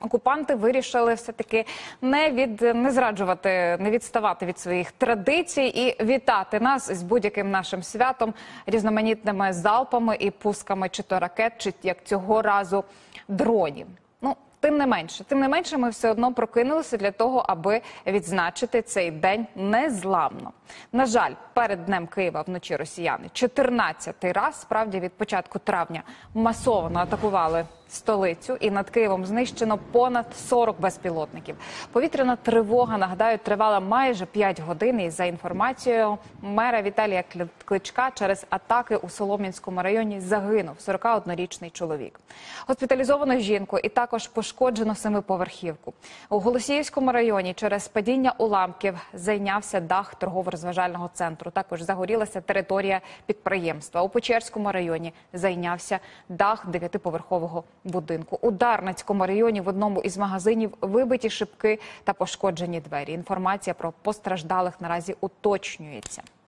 Окупанти вирішили все-таки не зраджувати, не відставати від своїх традицій і вітати нас з будь-яким нашим святом, різноманітними залпами і пусками чи то ракет, чи як цього разу дронів. Тим не менше, ми все одно прокинулися для того, аби відзначити цей день незламно. На жаль, перед Днем Києва вночі росіяни 14-й раз, справді від початку травня, масово атакували столицю, і над Києвом знищено понад 40 безпілотників. Повітряна тривога, нагадаю, тривала майже 5 годин, і за інформацією мера Віталія Кличка, через атаки у Солом'янському районі загинув 41-річний чоловік. Госпіталізовано жінку і також пошкоджено 7-поверхівку. У Голосіївському районі через падіння уламків зайнявся дах торгово-розважального центру. Також загорілася територія підприємства. У Печерському районі зайнявся дах 9-поверхового будинку. У Дарницькому районі в одному із магазинів вибиті шибки та пошкоджені двері. Інформація про постраждалих наразі уточнюється.